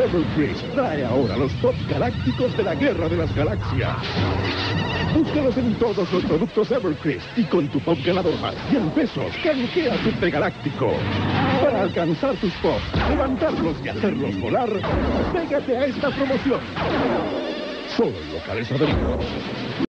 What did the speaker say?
Evercrisp trae ahora los Pop Galácticos de la Guerra de las Galaxias. Búscalos en todos los productos Evercrisp y con tu Pop ganador más 100 pesos, canjea tu Galáctico. Para alcanzar tus Pops, levantarlos y hacerlos volar, pégate a esta promoción. Solo en locales adheridos.